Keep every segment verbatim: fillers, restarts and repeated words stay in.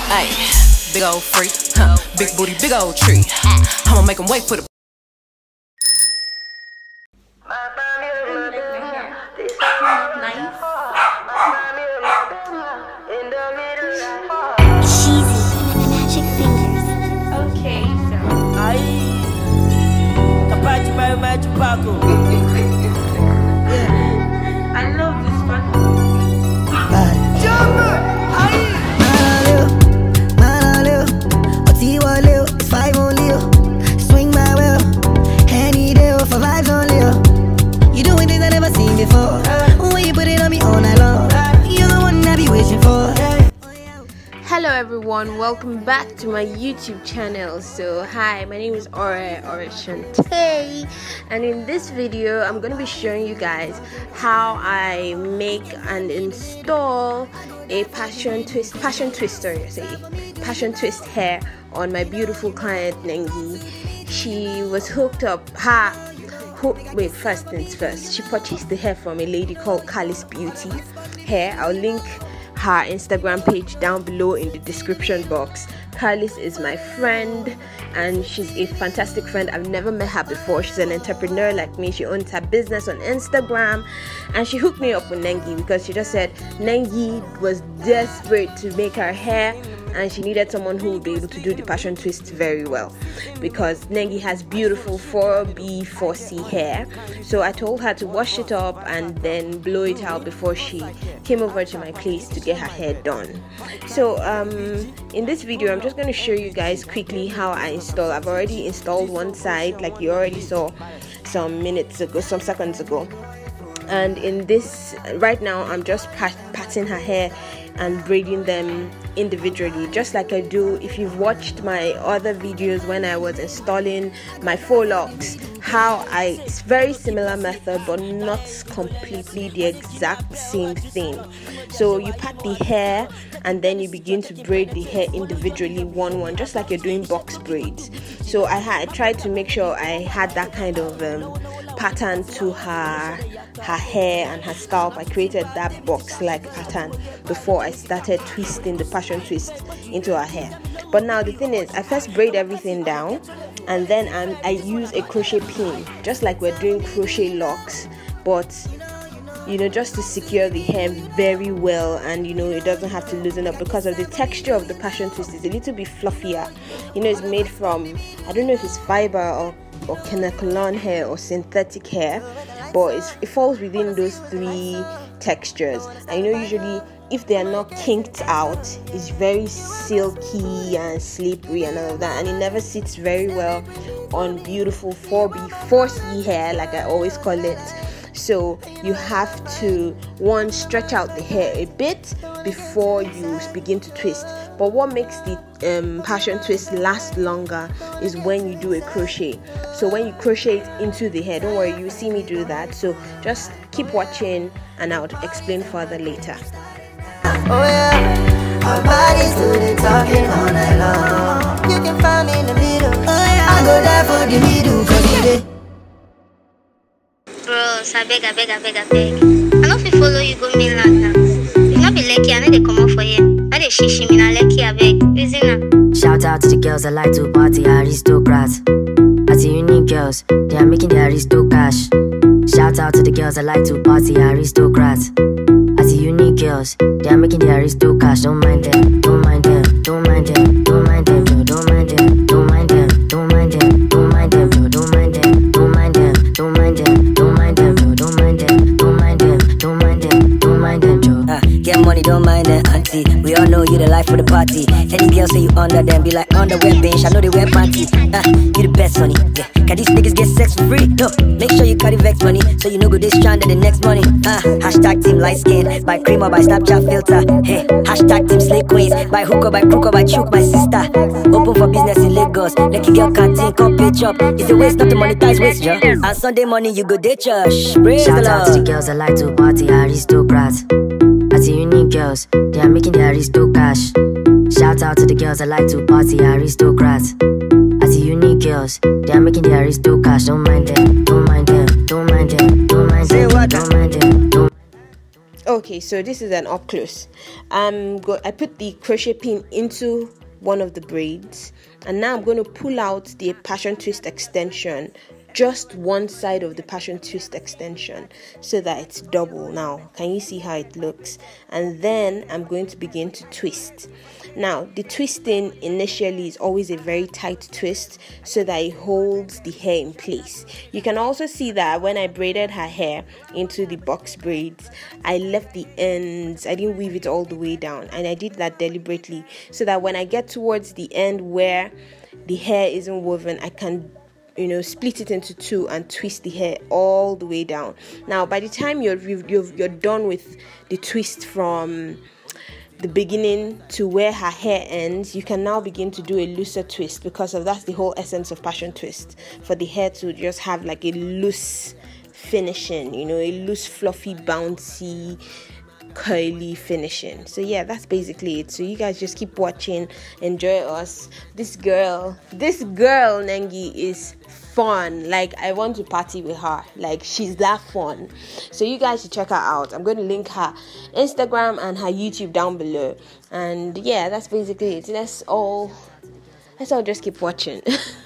Ay, big old freak, huh? Big booty, big old tree. I'ma make 'em wait for the. Magic fingers. Okay, so. Aye. Apache by Magic Paco. I love this one. Jumper! Aye. It's five on Leo. Swing my will. Any day for vibes on Leo. You doing things I never seen before. When you put it on me all night long, you're the one I be wishing for. Hello everyone, welcome back to my YouTube channel. So hi, my name is Ore Oreshante, and in this video I'm going to be showing you guys how I make and install a passion twist passion twister say passion twist hair on my beautiful client Nengi. She was hooked up her hook, wait first things first, she purchased the hair from a lady called Carlis Beauty Hair. I'll link her Instagram page down below in the description box. Carlis is my friend and she's a fantastic friend. I've never met her before. She's an entrepreneur like me. She owns her business on Instagram, and she hooked me up with Nengi because she just said Nengi was desperate to make her hair and she needed someone who would be able to do the passion twist very well because Nengi has beautiful four B four C hair. So I told her to wash it up and then blow it out before she came over to my place to get her hair done. So um in this video I'm just going to show you guys quickly how I install. I've already installed one side like you already saw some minutes ago, some seconds ago, and in this right now I'm just pat patting her hair and braiding them individually, just like I do if you've watched my other videos when I was installing my faux locks. How I it's very similar method but not completely the exact same thing. So you pat the hair and then you begin to braid the hair individually one one, just like you're doing box braids. So I had I tried to make sure I had that kind of um, pattern to her her hair and her scalp. I created that box like pattern before I started twisting the passion twist into her hair. But now the thing is, I first braid everything down and then um, I use a crochet pin, just like we're doing crochet locks, but you know, just to secure the hair very well, and you know it doesn't have to loosen up because of the texture of the passion twist is a little bit fluffier. You know, it's made from, I don't know if it's fiber or or Kanekalon hair or synthetic hair, but it's, it falls within those three textures. And you know, usually if they are not kinked out, it's very silky and slippery and all of that, and it never sits very well on beautiful four B four C hair like I always call it. So you have to one stretch out the hair a bit before you begin to twist. But what makes the um, passion twist last longer is when you do a crochet. So when you crochet it into the hair, don't worry, you see me do that. So just keep watching and I'll explain further later. Oh yeah, our bodies do the talking all night long. You can find me in the middle. Oh yeah, I go there for the middle, cause you did. Bros, I beg, I beg, I beg, I beg. I know if you follow you go mainland now. You not be lucky, I know they come out for you. I they shishi me na lucky, I beg. Reason now. Shout out to the girls that like to party, aristocrats. As the unique girls, they are making the aristo cash. Shout out to the girls that like to party, aristocrats. As the unique girls, they are making the aristo cash. Don't mind them, don't mind them, don't mind them, don't mind them, bro. Don't mind them, don't mind them, don't mind them, don't mind them, bro. Don't mind them, don't mind them, don't mind them, don't mind them, bro. Don't mind them, don't mind them, don't mind them, don't mind them, bro. Uh, get money, don't mind them, auntie. We all know you the life for the party. Any girl say you under them, be like underwear bench. I know they wear panties. Uh, you the best, honey. Yeah, cause these niggas get sex for free. No, make sure you carry vex money, so you know go this stranded the next morning. Uh, hashtag team light skin, by cream or by Snapchat filter. Hey, hashtag team slay queens, by hook or by crook or by chook, my sister. Open for business in Lagos. Lucky girl canteen, come pitch up. It's a waste not to monetize waste, yo. And Sunday morning you go day church. Praise Shout the out Lord. to the girls that like to party, aristocrats. As the unique girls, they are making the aristo cash. Shout out to the girls that like to party, aristocrats. As the unique girls, they are making the aristo cash. Don't mind them, don't mind them, don't mind them, don't mind them, don't mind them, don't. Okay, so this is an up close. Um, go. I put the crochet pin into one of the braids, and now I'm going to pull out the passion twist extension, just one side of the passion twist extension, so that it's double. Now can you see how it looks? And then I'm going to begin to twist. Now the twisting initially is always a very tight twist so that it holds the hair in place. You can also see that when I braided her hair into the box braids, I left the ends, I didn't weave it all the way down, and I did that deliberately so that when I get towards the end where the hair isn't woven, I can, you know, split it into two and twist the hair all the way down. Now by the time you're you're, you're done with the twist from the beginning to where her hair ends, you can now begin to do a looser twist, because of that's the whole essence of passion twist, for the hair to just have like a loose finishing, you know, a loose, fluffy, bouncy, curly finishing. So yeah, that's basically it. So you guys just keep watching, enjoy us. This girl this girl Nengi is fun. Like, I want to party with her. Like, she's that fun. So you guys should check her out. I'm going to link her Instagram and her YouTube down below. And yeah, that's basically it. Let's all let's all just keep watching.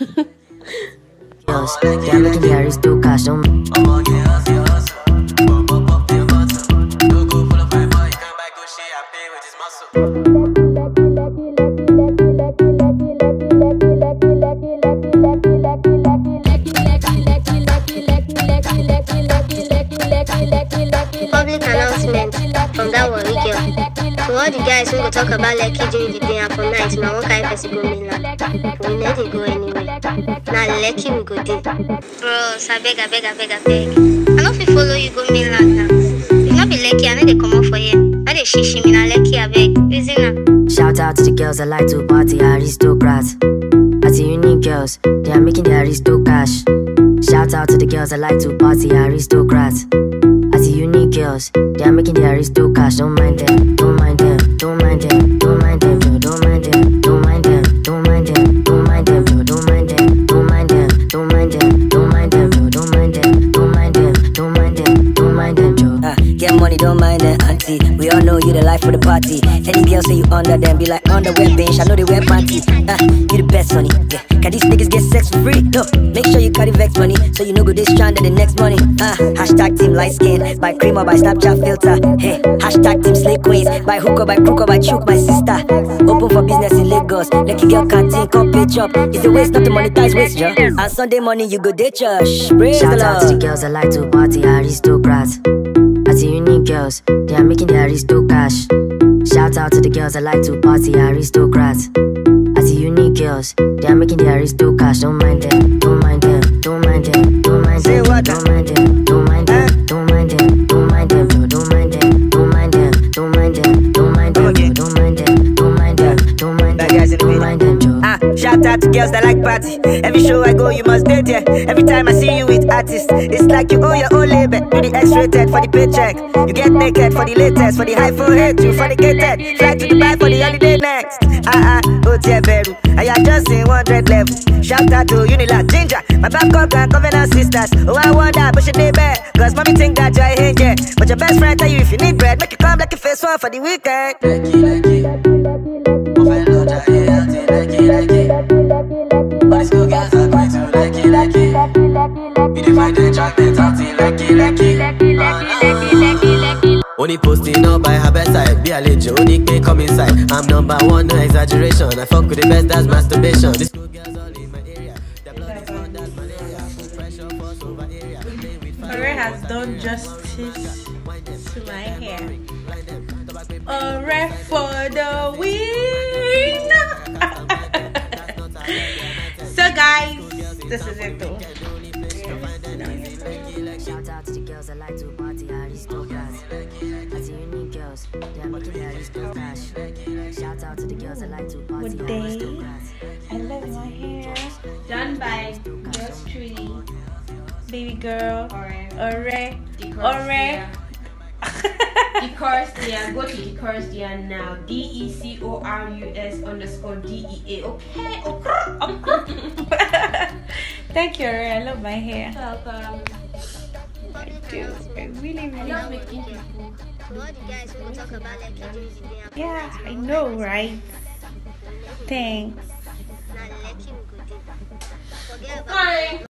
Public announcement from that worry girl. So all the guys who go talk about Lekki during the day and for night, now one kind of person go mainland. We let it go anyway. Now Lekki we go there. Bros, I beg, I beg, I beg, I beg. I know if you follow you go mainland now. You not be Lekki, I know they come up for you. I they shishi me now Lekki, I beg. Reason now. Shout out to the girls that like to party, aristocrats. As the unique girls, they are making the aristo cash. Shout out to the girls that like to party, aristocrats. As the unique girls, they are making the aristo cash. Don't mind them, don't mind them, don't mind them, don't mind them, yo, don't mind them, don't mind them, don't mind them, don't mind them, yo, don't mind them, don't mind them, don't mind them, don't mind them, yo, don't mind them, don't mind them, don't mind them, don't mind them, yo. Uh, get money, don't mind them, auntie. We all know you the life for the party. Any girl say you under them, be like underwear bench. I know they wear panty. Uh, you the best, honey. Yeah. Cause these niggas get sex for free. No, make sure you carry vex money, so you know go this stranded the next morning. Uh, hashtag team light skin, by cream or by Snapchat filter. Hey, hashtag team slay queens, by hook or by crook or by choke, my sister. Open for business in Lagos. Lucky girl canteen, come pitch up. It's a waste not to monetize waste, yo. And Sunday morning you go day church. Praise Shout the out to the Lord. girls that like to party, aristocrats. As the unique girls, they are making the aristo cash. Shout out to the girls that like to party, aristocrats. As the unique girls, they are making the aristo cash. Don't mind them, don't mind them, don't mind them, don't mind them, don't mind them, don't mind them, don't mind them, don't mind them, don't mind them, don't mind them, don't mind them, don't mind them, don't mind them, don't mind them, don't mind them, don't mind them, Ah, shout out to girls that like party. Every show I go, you must date, yeah. Every time I see you with artists, it's like you own your own label. Do the X-rated for the paycheck. You get naked for the latest, for the high forehead, you fornicated. Fly to Dubai for the holiday next. Ah ah, Hotel Beru, I am just in one hundred level. Shout out to Unilag, Ginger, my Babcock and Covenant sisters. Oh, I wonder, but she did bad, cause mommy think that joy ain't yeah. But your best friend tell you if you need bread, make you come like a face one for the weekend. Lucky, lucky. Overload your healthy, lucky, lucky. All these good girls are going to lucky, lucky. We define the enjoyment until lucky, lucky. Oh, no. Only posting up by her bedside. Be a legend, only pay come inside. I'm number one, no exaggeration. I fuck with the best, that's masturbation. These good girls all in my area. Their blood is not that malaria. Pressure force over area. Ore has done justice to my hair. Ore for the win. So guys, this is it though. Shout out to the girls that like to party, aristocrats. As the unique girls, they are making the aristo cash. Shout out to the girls that like to party, Good day. aristocrats. I love my hair. Done by yours truly, baby girl. Ore. Ore. Decorsdia, go to Decorsdia now. D E C O R U S underscore D E A. Okay, okay. Thank you, Ore. I love my hair. Welcome. I do. I really, really I love making people For all the guys who go talk about Lekki during the day. Yeah, I know, right? Thanks. Now Lekki we go do. Forget about Hi.